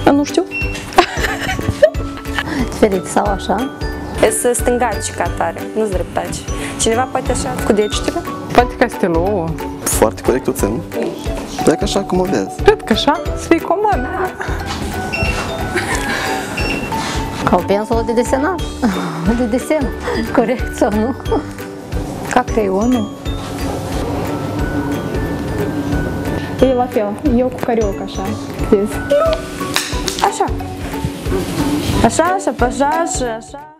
Nu știu. Diferit sau așa? Să stângaci ca tare, nu-ți dreptaci. Cineva poate așa cu degetele? Poate ca stilou. Foarte corectuță, nu? Dacă așa cum o vezi. Cred că așa, să fii comod. Ca o pensulă de desenat. De desen. Corect sau nu? Ca creionul. E la fel. Eu cu carioca așa. Vezi? Așa. Așa, așa, așa, așa.